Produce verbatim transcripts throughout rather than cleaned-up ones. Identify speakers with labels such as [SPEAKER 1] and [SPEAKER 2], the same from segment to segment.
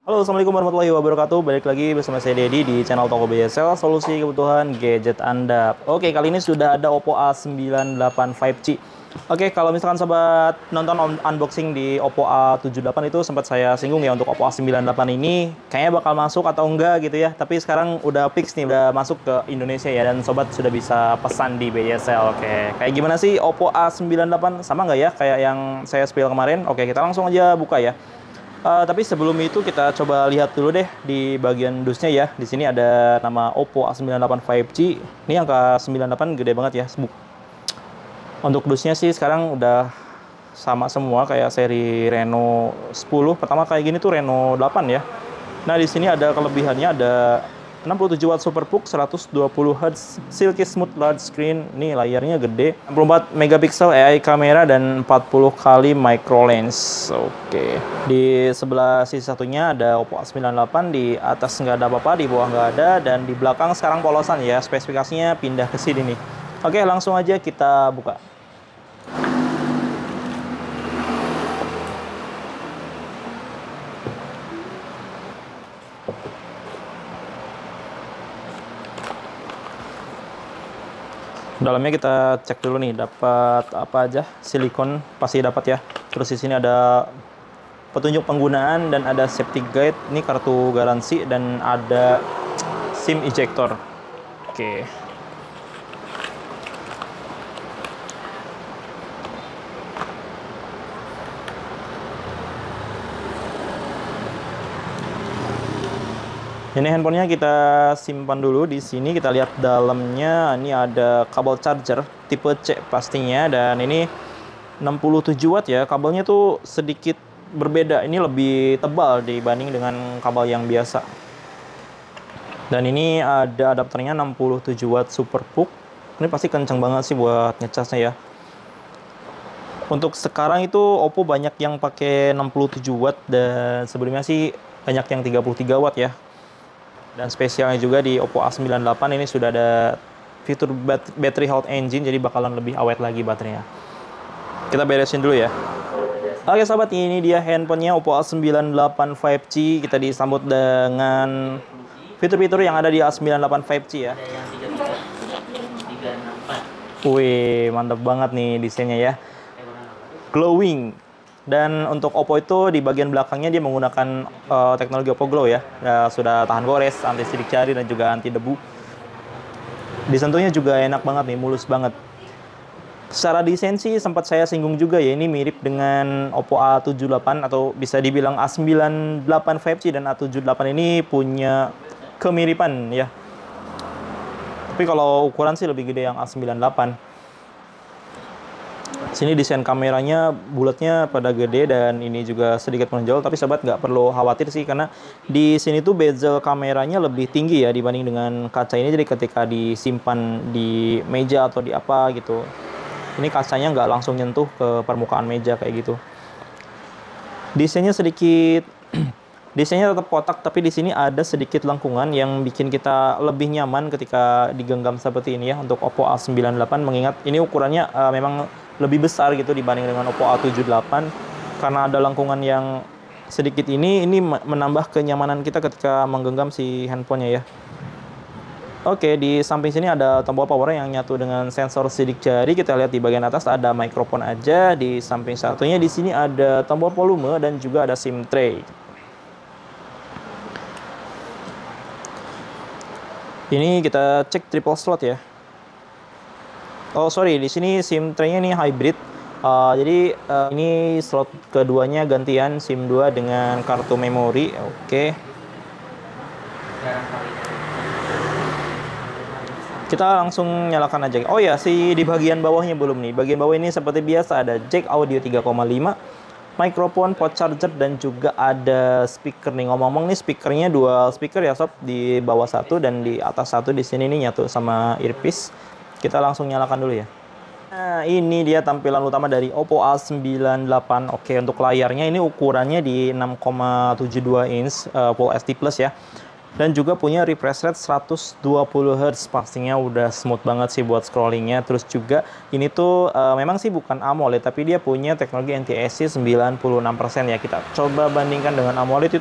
[SPEAKER 1] Halo, assalamualaikum warahmatullahi wabarakatuh. Balik lagi bersama saya Dedi di channel Toko B S L, solusi kebutuhan gadget Anda. Oke, kali ini sudah ada Oppo A sembilan delapan lima G. Oke, kalau misalkan sobat nonton unboxing di Oppo A tujuh delapan itu sempat saya singgung ya untuk Oppo A sembilan delapan ini kayaknya bakal masuk atau enggak gitu ya. Tapi sekarang udah fix nih, udah masuk ke Indonesia ya, dan sobat sudah bisa pesan di B S L. Oke, kayak gimana sih Oppo A sembilan delapan? Sama nggak ya kayak yang saya spill kemarin? Oke, kita langsung aja buka ya. Uh, tapi sebelum itu kita coba lihat dulu deh di bagian dusnya ya. Di sini ada nama Oppo A sembilan delapan lima G. Ini angka sembilan delapan gede banget ya. Untuk dusnya sih sekarang udah sama semua kayak seri Reno sepuluh. Pertama kayak gini tuh Reno delapan ya. Nah, di sini ada kelebihannya, ada enam puluh tujuh watt SuperPUC, seratus dua puluh hertz silky smooth large screen. Ini layarnya gede, enam puluh empat megapiksel A I kamera dan empat puluh kali micro lens. Oke. Di sebelah sisi satunya ada Oppo A sembilan delapan, di atas nggak ada apa-apa, di bawah nggak ada, dan di belakang sekarang polosan ya. Spesifikasinya pindah ke sini nih. Oke, langsung aja kita buka. Dalamnya kita cek dulu nih, dapat apa aja. Silikon pasti dapat ya. Terus di sini ada petunjuk penggunaan dan ada safety guide. Ini kartu garansi dan ada SIM ejector. Oke. Ini handphonenya kita simpan dulu di sini. Kita lihat dalamnya, ini ada kabel charger tipe C pastinya, dan ini enam puluh tujuh watt ya. Kabelnya tuh sedikit berbeda, ini lebih tebal dibanding dengan kabel yang biasa. Dan ini ada adapternya enam puluh tujuh watt SuperPUC. Ini pasti kenceng banget sih buat ngecasnya ya. Untuk sekarang itu Oppo banyak yang pakai enam puluh tujuh watt, dan sebelumnya sih banyak yang tiga puluh tiga watt ya. Dan spesialnya juga di Oppo A sembilan delapan ini sudah ada fitur battery health engine, jadi bakalan lebih awet lagi baterainya. Kita beresin dulu ya. Oke sahabat, ini dia handphonenya Oppo A sembilan delapan lima G. Kita disambut dengan fitur-fitur yang ada di A sembilan delapan lima G ya. Wih, mantap banget nih desainnya ya. Glowing. Dan untuk Oppo itu di bagian belakangnya dia menggunakan uh, teknologi Oppo Glow ya. Ya. Sudah tahan gores, anti sidik jari, dan juga anti debu. Disentuhnya juga enak banget nih, mulus banget. Secara desain sih sempat saya singgung juga ya, ini mirip dengan Oppo A tujuh delapan, atau bisa dibilang A sembilan delapan lima G dan A tujuh delapan ini punya kemiripan ya. Tapi kalau ukuran sih lebih gede yang A sembilan delapan. Sini desain kameranya bulatnya pada gede, dan ini juga sedikit menonjol, tapi sobat nggak perlu khawatir sih, karena di sini tuh bezel kameranya lebih tinggi ya dibanding dengan kaca ini. Jadi ketika disimpan di meja atau di apa gitu, ini kacanya nggak langsung nyentuh ke permukaan meja kayak gitu. Desainnya sedikit desainnya tetap kotak, tapi di sini ada sedikit lengkungan yang bikin kita lebih nyaman ketika digenggam seperti ini ya untuk Oppo A sembilan delapan, mengingat ini ukurannya uh, memang lebih besar gitu dibanding dengan Oppo A tujuh delapan. Karena ada lengkungan yang sedikit ini, ini menambah kenyamanan kita ketika menggenggam si handphonenya ya. Oke, di samping sini ada tombol power yang nyatu dengan sensor sidik jari. Kita lihat di bagian atas ada mikrofon aja. Di samping satunya di sini ada tombol volume dan juga ada SIM tray. Ini kita cek triple slot ya. Oh sorry, di sini SIM tray-nya ini hybrid. Uh, jadi uh, ini slot keduanya gantian SIM dua dengan kartu memori. Oke. Kita langsung nyalakan aja. Oh ya, si di bagian bawahnya belum nih. Bagian bawah ini seperti biasa ada jack audio tiga koma lima, mikrofon, port charger, dan juga ada speaker nih. Ngomong-ngomong nih, speakernya dual speaker ya sob, di bawah satu dan di atas satu. Di sini nih nyatu sama earpiece. Kita langsung nyalakan dulu ya. Nah, ini dia tampilan utama dari Oppo A sembilan delapan. Oke, untuk layarnya ini ukurannya di enam koma tujuh dua inch uh, Full H D Plus ya. Dan juga punya refresh rate seratus dua puluh hertz. Pastinya udah smooth banget sih buat scrollingnya. Terus juga ini tuh uh, memang sih bukan AMOLED, tapi dia punya teknologi N T S C sembilan puluh enam persen ya. Kita coba bandingkan dengan AMOLED itu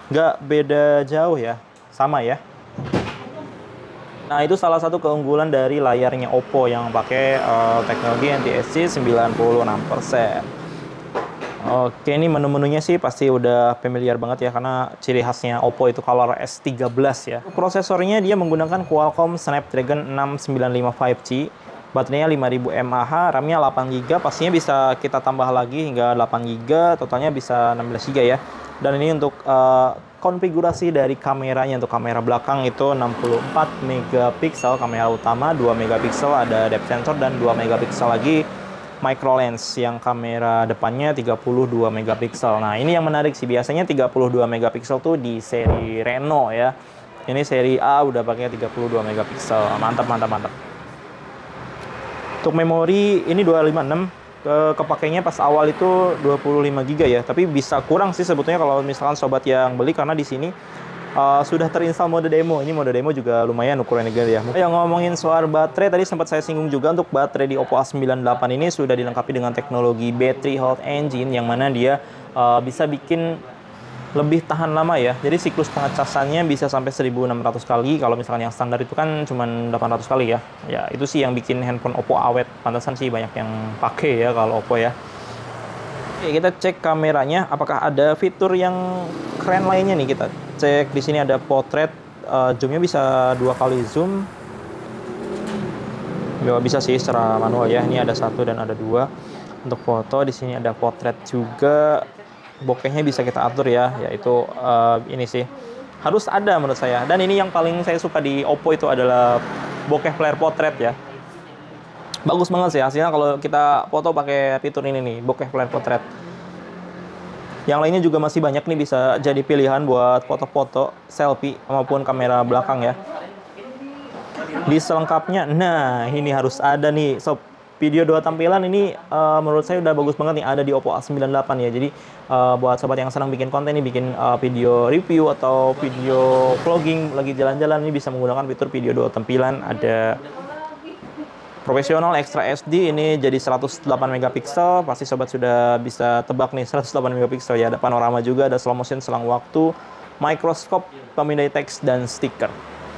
[SPEAKER 1] nggak beda jauh ya, sama ya. Nah, itu salah satu keunggulan dari layarnya Oppo yang pakai uh, teknologi N T S C sembilan puluh enam persen. Oke, ini menu-menunya sih pasti udah familiar banget ya, karena ciri khasnya Oppo itu Color S tiga belas ya. Prosesornya dia menggunakan Qualcomm Snapdragon enam sembilan lima lima G, baterainya lima ribu mAh, RAM-nya delapan giga, pastinya bisa kita tambah lagi hingga delapan giga, totalnya bisa enam belas giga ya. Dan ini untuk uh, konfigurasi dari kameranya, untuk kamera belakang itu enam puluh empat megapiksel kamera utama, dua megapiksel ada depth sensor, dan dua megapiksel lagi micro lens, yang kamera depannya tiga puluh dua megapiksel. Nah, ini yang menarik sih, biasanya tiga puluh dua megapiksel tuh di seri Reno ya. Ini seri A udah pakai tiga puluh dua megapiksel. Mantap, mantap, mantap. Untuk memori ini dua lima enam, ke kepakainya pas awal itu dua puluh lima giga ya, tapi bisa kurang sih sebetulnya kalau misalkan sobat yang beli, karena di sini Uh, sudah terinstall mode demo. Ini mode demo juga lumayan ukurannya gede ya. Yang ngomongin soal baterai, tadi sempat saya singgung juga, untuk baterai di Oppo A sembilan delapan ini sudah dilengkapi dengan teknologi Battery Health Engine, yang mana dia uh, bisa bikin lebih tahan lama ya. Jadi siklus pengecasannya bisa sampai seribu enam ratus kali. Kalau misalkan yang standar itu kan cuma delapan ratus kali ya. Ya, itu sih yang bikin handphone Oppo awet. Pantesan sih banyak yang pakai ya kalau Oppo ya. Oke, kita cek kameranya, apakah ada fitur yang keren lainnya nih. Kita cek di sini ada potret, uh, zoomnya bisa dua kali zoom. Ya, bisa sih secara manual ya. Ini ada satu dan ada dua. Untuk foto di sini ada potret juga. Bokehnya bisa kita atur ya, yaitu uh, ini sih harus ada menurut saya. Dan ini yang paling saya suka di Oppo itu adalah bokeh flare potret ya. Bagus banget sih hasilnya kalau kita foto pakai fitur ini nih, bokeh flare potret. Yang lainnya juga masih banyak nih, bisa jadi pilihan buat foto-foto, selfie, maupun kamera belakang ya. Di selengkapnya, nah ini harus ada nih sob. Video dua tampilan ini uh, menurut saya udah bagus banget nih, ada di Oppo A sembilan delapan ya. Jadi uh, buat sobat yang senang bikin konten nih, bikin uh, video review atau video vlogging lagi jalan-jalan, ini bisa menggunakan fitur video dua tampilan. Ada profesional, extra S D, ini jadi seratus delapan megapiksel. Pasti sobat sudah bisa tebak nih, seratus delapan megapiksel ya. Ada panorama juga, ada slow motion selang waktu, microscope, pemindai teks, dan stiker.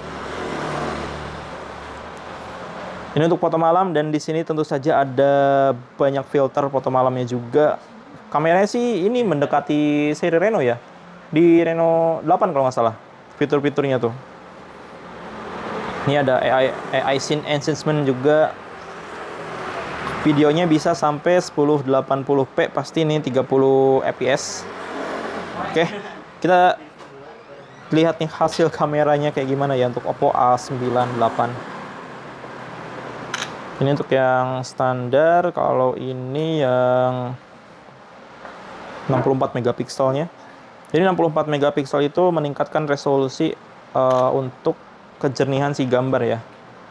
[SPEAKER 1] Ini untuk foto malam, dan di sini tentu saja ada banyak filter foto malamnya juga. Kameranya sih ini mendekati seri Reno ya. Di Reno delapan kalau nggak salah fitur-fiturnya tuh. Ini ada A I, A I Scene Enhancement juga. Videonya bisa sampai sepuluh delapan puluh p, pasti ini tiga puluh F P S. Oke, kita lihat nih hasil kameranya kayak gimana ya untuk Oppo A sembilan delapan. Ini untuk yang standar, kalau ini yang enam puluh empat megapikselnya. Jadi enam puluh empat megapiksel itu meningkatkan resolusi uh, untuk kejernihan si gambar ya.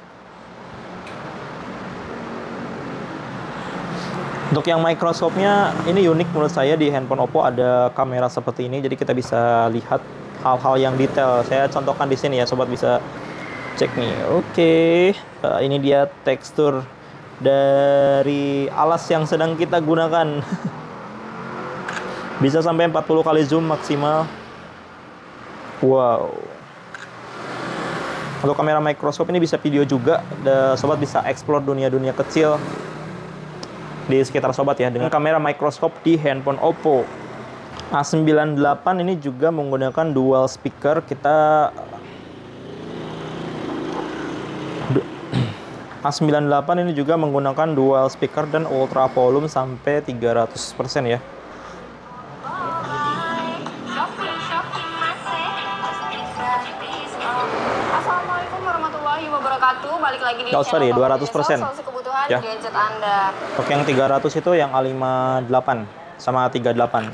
[SPEAKER 1] Untuk yang microscope-nya ini unik menurut saya, di handphone Oppo ada kamera seperti ini, jadi kita bisa lihat hal-hal yang detail. Saya contohkan di sini ya, sobat bisa cek nih. Oke, uh, ini dia tekstur dari alas yang sedang kita gunakan. Bisa sampai empat puluh kali zoom maksimal. Wow. Untuk kamera microscope ini bisa video juga. The, sobat bisa explore dunia-dunia kecil di sekitar sobat ya, dengan kamera microscope di handphone Oppo A sembilan delapan. Ini juga menggunakan dual speaker. Kita A sembilan delapan ini juga menggunakan dual speaker dan ultra volume sampai tiga ratus persen ya.
[SPEAKER 2] Assalamualaikum warahmatullahi wabarakatuh. Balik lagi di
[SPEAKER 1] oh, sorry, dua ratus persen.
[SPEAKER 2] Solusi kebutuhan
[SPEAKER 1] ya.
[SPEAKER 2] Gadget Anda.
[SPEAKER 1] Untuk yang tiga ratus itu yang A lima delapan sama A tiga delapan.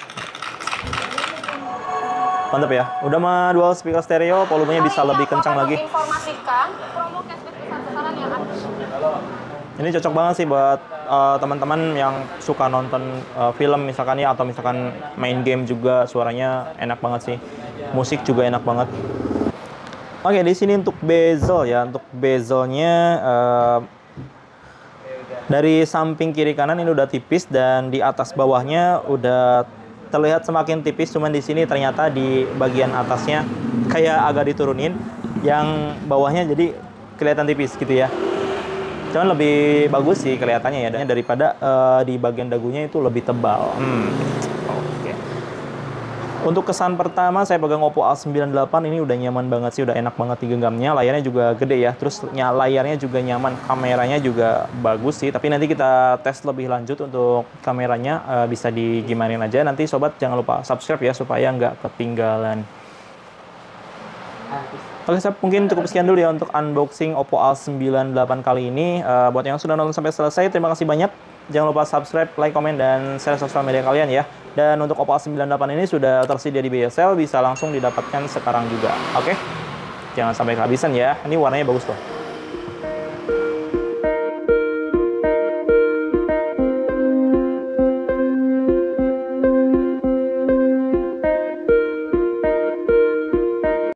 [SPEAKER 1] Mantap ya. Udah mah dual speaker stereo, volumenya bisa lebih kencang lagi.
[SPEAKER 2] Informasikan promo cashback besar-besaran yang ada.
[SPEAKER 1] Ini cocok banget sih buat uh, teman-teman yang suka nonton uh, film misalkan ya, atau misalkan main game juga, suaranya enak banget sih. Musik juga enak banget. Oke, di sini untuk bezel ya. Untuk bezelnya uh, dari samping kiri kanan ini udah tipis, dan di atas bawahnya udah terlihat semakin tipis, cuman di sini ternyata di bagian atasnya kayak agak diturunin, yang bawahnya jadi kelihatan tipis gitu ya. Cuman lebih bagus sih kelihatannya ya, daripada uh, di bagian dagunya itu lebih tebal. Hmm. Oke. Untuk kesan pertama saya pegang Oppo A sembilan delapan ini udah nyaman banget sih, udah enak banget digenggamnya. Layarnya juga gede ya, terus layarnya juga nyaman, kameranya juga bagus sih. Tapi nanti kita tes lebih lanjut untuk kameranya, uh, bisa digimanin aja. Nanti sobat jangan lupa subscribe ya supaya nggak ketinggalan. Oke, saya mungkin cukup sekian dulu ya untuk unboxing Oppo A sembilan delapan kali ini. Uh, buat yang sudah nonton sampai selesai, terima kasih banyak. Jangan lupa subscribe, like, komen, dan share sosial media kalian ya. Dan untuk Oppo A sembilan delapan ini sudah tersedia di B S L, bisa langsung didapatkan sekarang juga. Oke? Jangan sampai kehabisan ya. Ini warnanya bagus tuh.